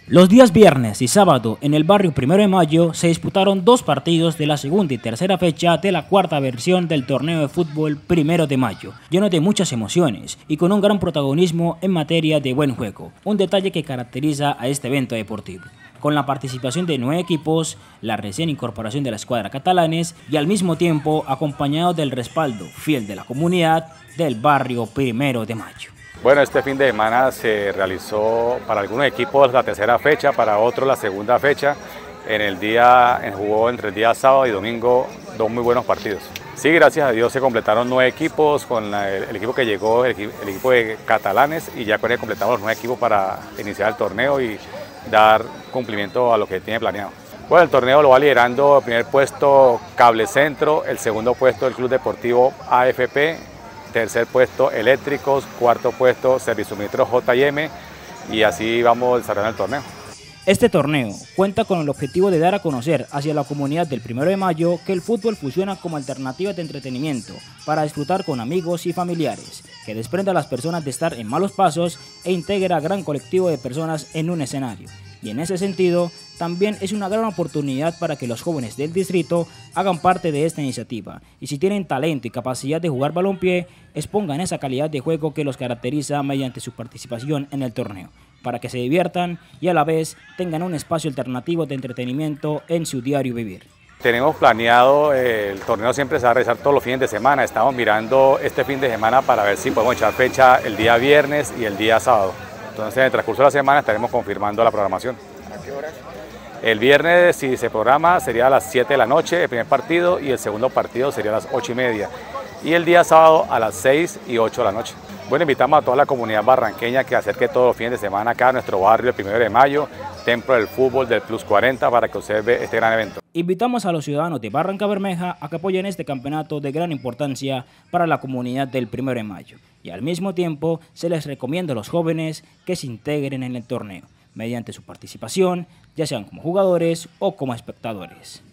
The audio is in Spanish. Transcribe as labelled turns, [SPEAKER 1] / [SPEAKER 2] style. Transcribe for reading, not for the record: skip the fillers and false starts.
[SPEAKER 1] Los días viernes y sábado en el barrio 1 de Mayo se disputaron dos partidos de la segunda y tercera fecha de la cuarta versión del torneo de fútbol 1 de Mayo, lleno de muchas emociones y con un gran protagonismo en materia de buen juego, un detalle que caracteriza a este evento deportivo. Con la participación de 9 equipos, la recién incorporación de la escuadra Catalanes y al mismo tiempo acompañado del respaldo fiel de la comunidad del barrio 1 de Mayo.
[SPEAKER 2] Bueno, este fin de semana se realizó para algunos equipos la tercera fecha, para otros la segunda fecha. Jugó entre el día sábado y domingo dos muy buenos partidos. Sí, gracias a Dios se completaron 9 equipos con el equipo que llegó, el equipo de Catalanes, y ya con él completamos los 9 equipos para iniciar el torneo y dar cumplimiento a lo que tiene planeado. Bueno, el torneo lo va liderando el primer puesto Cable Centro, el segundo puesto el Club Deportivo AFP, tercer puesto Eléctricos, cuarto puesto Servisumitro J&M, y así vamos desarrollando el torneo.
[SPEAKER 1] Este torneo cuenta con el objetivo de dar a conocer hacia la comunidad del 1 de Mayo que el fútbol funciona como alternativa de entretenimiento para disfrutar con amigos y familiares, que desprende a las personas de estar en malos pasos e integra a gran colectivo de personas en un escenario. Y en ese sentido, también es una gran oportunidad para que los jóvenes del distrito hagan parte de esta iniciativa y si tienen talento y capacidad de jugar balompié, expongan esa calidad de juego que los caracteriza mediante su participación en el torneo, para que se diviertan y a la vez tengan un espacio alternativo de entretenimiento en su diario vivir.
[SPEAKER 2] Tenemos planeado, el torneo siempre se va a realizar todos los fines de semana. Estamos mirando este fin de semana para ver si podemos echar fecha el día viernes y el día sábado. Entonces, en el transcurso de la semana estaremos confirmando la programación.
[SPEAKER 3] ¿A qué horas?
[SPEAKER 2] El viernes, si se programa, sería a las 7 de la noche el primer partido y el segundo partido sería a las 8:30. Y el día sábado a las 6 y 8 de la noche. Bueno, invitamos a toda la comunidad barranqueña que acerque todos los fines de semana acá a nuestro barrio el 1 de Mayo, Templo del Fútbol del Plus 40, para que observe este gran evento.
[SPEAKER 1] Invitamos a los ciudadanos de Barrancabermeja a que apoyen este campeonato de gran importancia para la comunidad del 1 de Mayo. Y al mismo tiempo se les recomienda a los jóvenes que se integren en el torneo, mediante su participación, ya sean como jugadores o como espectadores.